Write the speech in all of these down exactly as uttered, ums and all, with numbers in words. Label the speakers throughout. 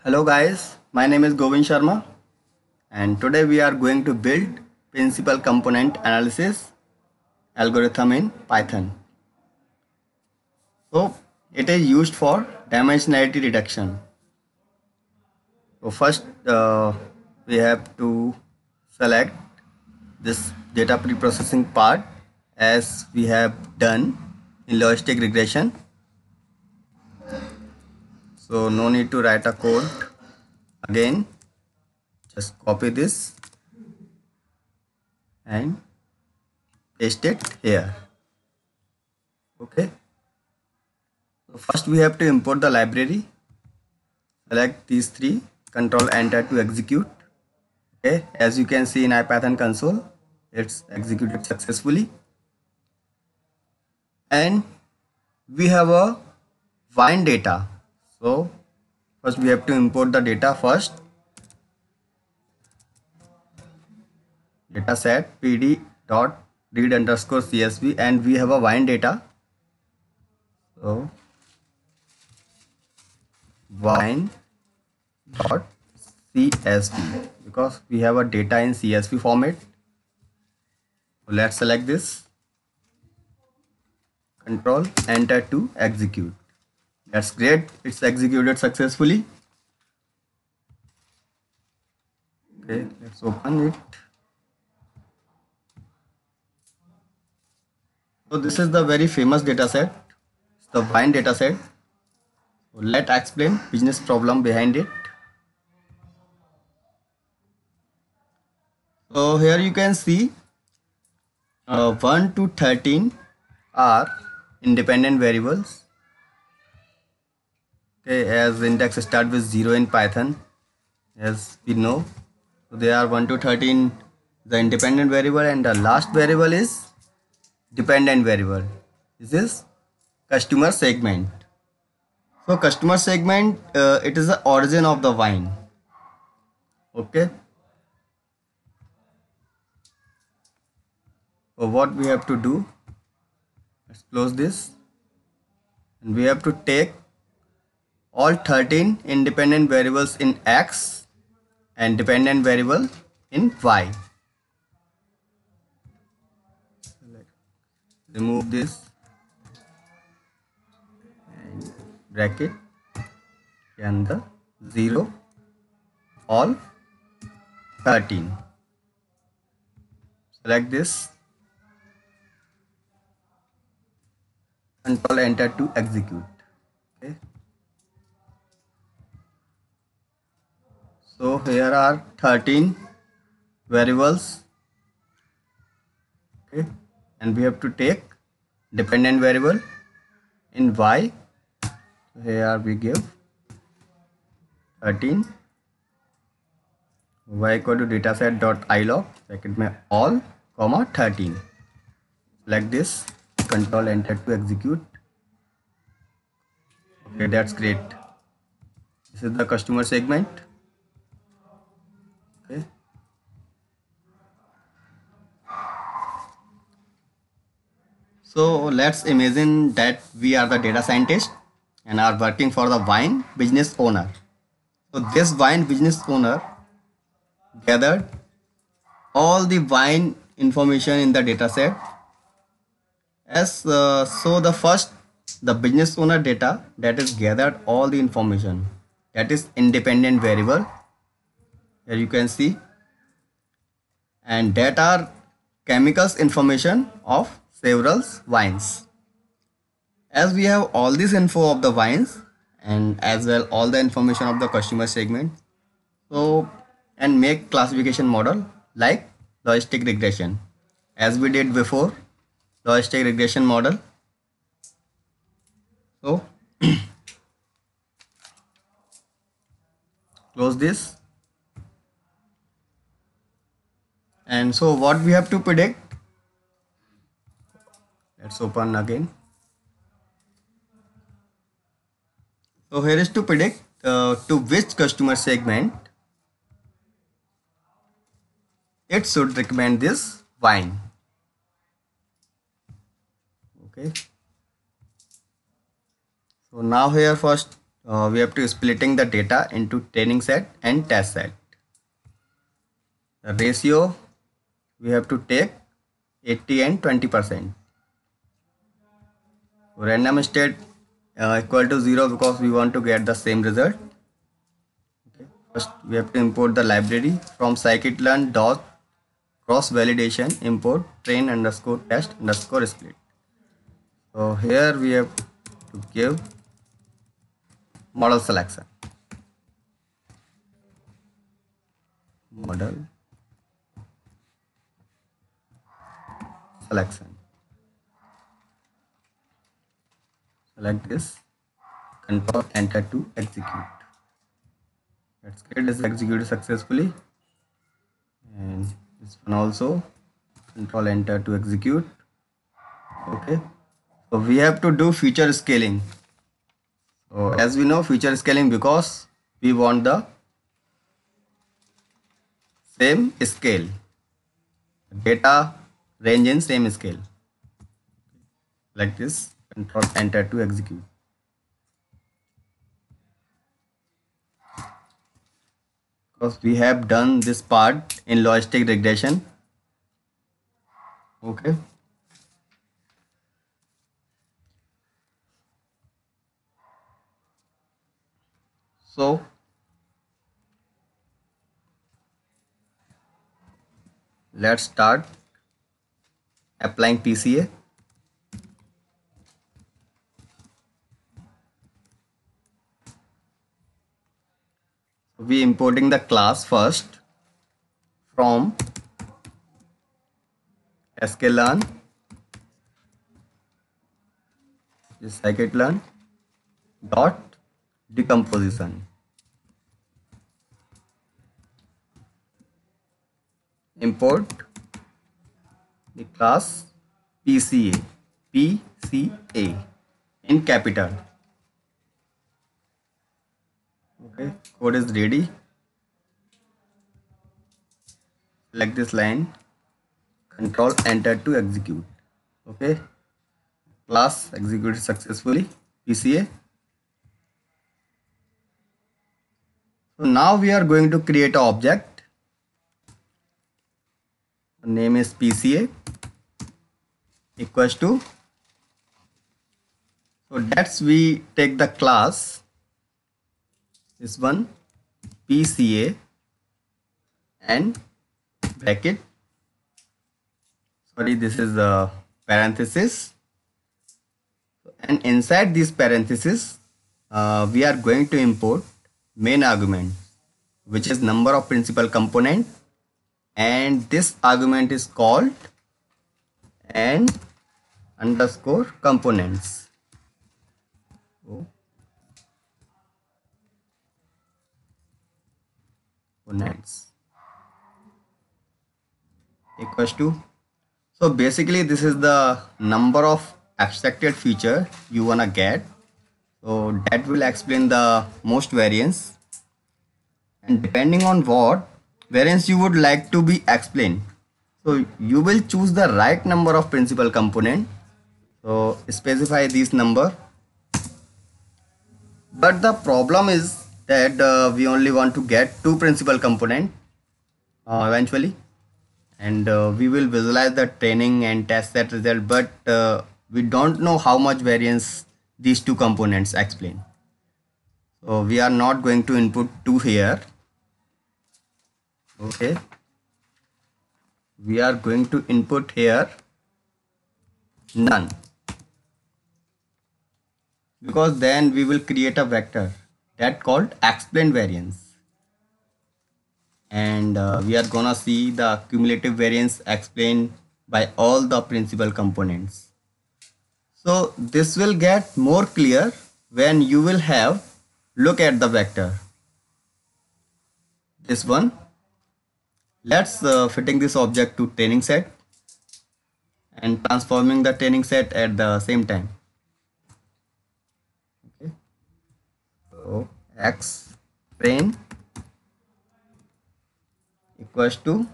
Speaker 1: Hello guys, my name is Govind Sharma and today we are going to build principal component analysis algorithm in Python. So it is used for dimensionality reduction. So first uh, we have to select this data preprocessing part as we have done in logistic regression. So no need to write a code again, just copy this and paste it here. Okay, so first we have to import the library. Select these three, control enter to execute. Okay, as you can see in IPython console, it's executed successfully. And we have a Wine data. So first we have to import the data first. Data set pd dot read underscore csv, and we have a Wine data. So Wine dot csv, because we have a data in C S V format. So let's select this, control enter to execute. That's great, it's executed successfully. Okay, let's open it. So this is the very famous data set, it's the Wine data set. So let's explain business problem behind it. So here you can see uh, one to thirteen are independent variables. Okay, as index start with zero in Python, as we know. So they are one to thirteen the independent variable, and the last variable is dependent variable. This is customer segment. So customer segment, uh, it is the origin of the wine. Okay. So what we have to do, let's close this, and we have to take all thirteen independent variables in X and dependent variable in Y. Remove this and bracket and the zero all thirteen. Select this, control enter to execute. Okay. So here are thirteen variables. Okay, and we have to take dependent variable in Y. So here we give thirteen, y equal to dataset dot ilog bracket में all comma thirteen. Like this, control enter to execute. Okay, that's great. This is the customer segment. Okay. So let's imagine that we are the data scientist and are working for the wine business owner. So this wine business owner gathered all the wine information in the data set. As uh, so the first, the business owner data, that is gathered all the information, that is independent variable. Here you can see, and that are chemicals information of several wines. As we have all this info of the wines and as well all the information of the customer segment, so and make classification model like logistic regression as we did before, logistic regression model. So close this, and so what we have to predict, let's open again. So here is to predict uh, to which customer segment it should recommend this wine. Okay. So now here first uh, we have to splitting the data into training set and test set. The ratio we have to take eighty and twenty percent. Random state uh, equal to zero because we want to get the same result. Okay. First we have to import the library from scikit-learn dot cross validation import train underscore test underscore split. So here we have to give model selection. Model selection. Select this, control enter to execute. Let's get this executed successfully, and this one also control enter to execute. Okay, so we have to do feature scaling. So as we know, feature scaling because we want the same scale, data range in same scale. Like this, control enter to execute. Because we have done this part in logistic regression. Okay. So let's start applying P C A. We importing the class first from sklearn is scikit-learn dot decomposition. Import the class P C A, P C A in capital. Okay, code is ready. Select this line, control enter to execute. Okay, class executed successfully, P C A. So now we are going to create an object. The name is P C A equals to, so that's we take the class, this one P C A and bracket, sorry this is the parenthesis, and inside this parenthesis uh, we are going to import main argument, which is number of principal component, and this argument is called and underscore components. Oh. Components equals to, so basically this is the number of abstracted feature you wanna get, so that will explain the most variance, and depending on what variance you would like to be explained, so you will choose the right number of principal component. So specify this number, but the problem is that uh, we only want to get two principal component uh, eventually, and uh, we will visualize the training and test set result, but uh, we don't know how much variance these two components explain. So we are not going to input two here. Okay, we are going to input here none, because then we will create a vector that called explain variance, and uh, we are gonna see the cumulative variance explained by all the principal components. So this will get more clear when you will have look at the vector, this one. Let's uh, fitting this object to training set and transforming the training set at the same time. Okay, so x train equals to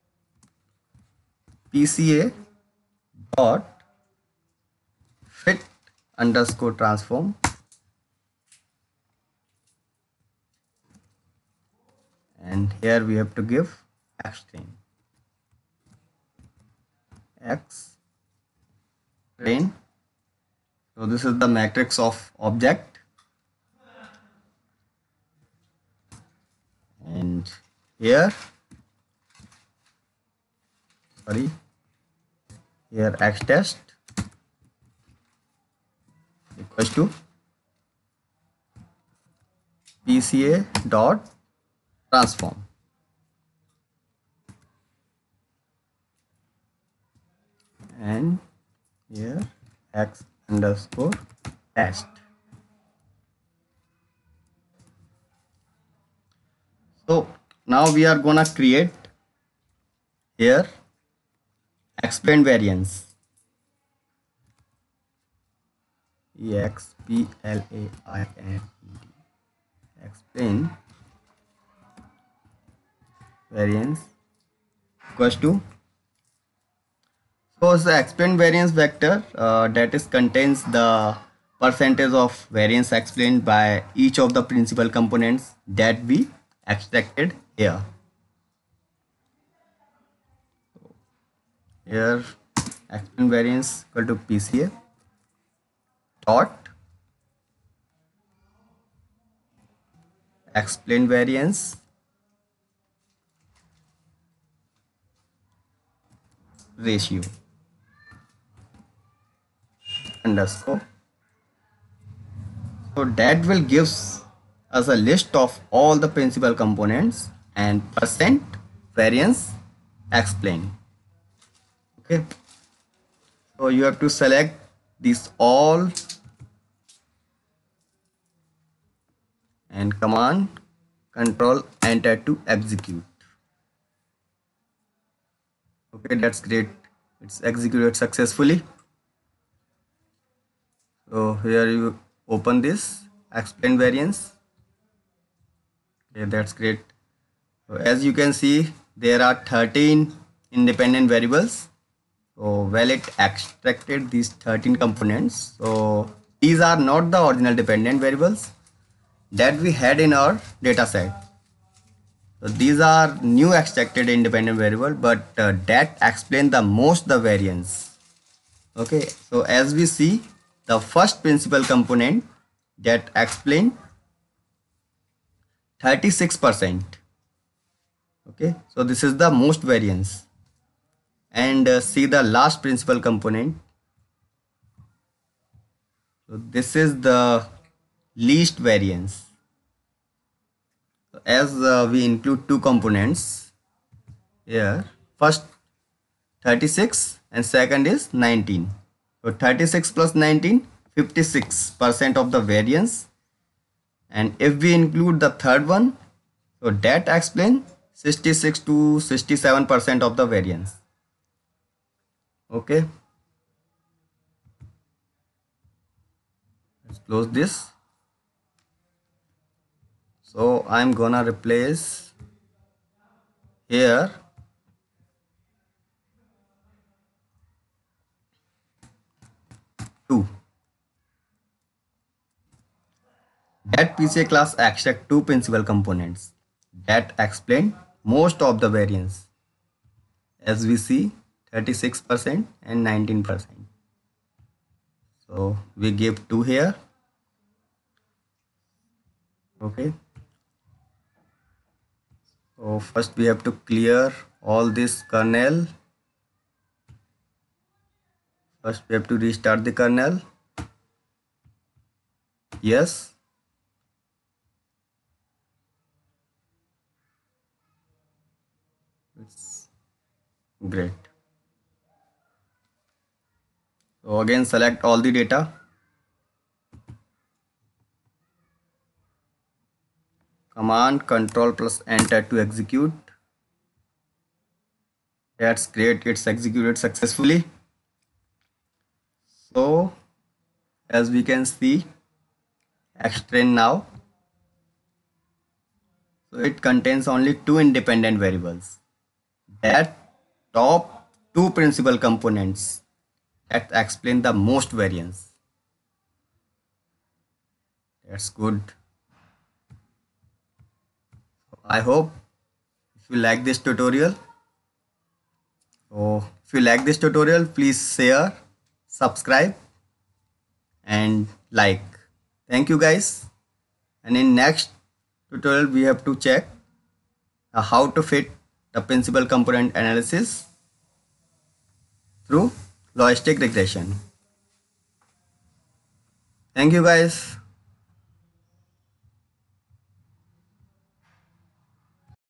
Speaker 1: P C A dot fit underscore transform and here we have to give xtrain. Xtrain. So this is the matrix of object, and here sorry here xtest equals to pca dot transform, and here x underscore test. So now we are gonna create here explain variance. E X P L A I N E D. Explain variance equals to, so the explain variance vector uh, that is contains the percentage of variance explained by each of the principal components that we extracted here. Here explain variance equal to P C A dot explain variance ratio underscore. So that will gives us a list of all the principal components and percent variance explained. Okay, so you have to select these all and command control enter to execute. Okay, that's great, it's executed successfully. So here you open this explain variance. Okay, that's great. So as you can see, there are thirteen independent variables. So well, it extracted these thirteen components. So these are not the original dependent variables that we had in our data set. So these are new extracted independent variable, but uh, that explain the most the variance. Okay, so as we see, the first principal component that explain thirty-six percent. Okay, so this is the most variance, and uh, see the last principal component. So this is the least variance. As uh, we include two components here, first thirty-six and second is nineteen. So thirty-six plus nineteen, fifty-six percent of the variance, and if we include the third one, so that explains sixty-six to sixty-seven percent of the variance. Okay, let's close this. So I'm gonna replace here two. That P C A class extract two principal components that explain most of the variance. As we see, thirty-six percent and nineteen percent. So we give two here. Okay. So first we have to clear all this kernel. First we have to restart the kernel. Yes. It's great. So again select all the data. Command control plus enter to execute. That's great, it's executed successfully. So as we can see, xtrain now, so it contains only two independent variables, that top two principal components that explain the most variance. That's good. I hope If you like this tutorial, oh, if you like this tutorial, please share, subscribe, and like. Thank you guys. And in next tutorial, we have to check uh, how to fit the principal component analysis through logistic regression. Thank you guys.